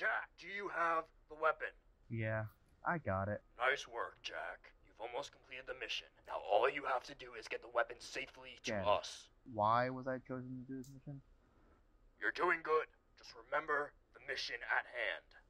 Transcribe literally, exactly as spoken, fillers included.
Jack, do you have the weapon? Yeah, I got it. Nice work, Jack. You've almost completed the mission. Now all you have to do is get the weapon safely to Again, us. why was I chosen to do this mission? You're doing good. Just remember the mission at hand.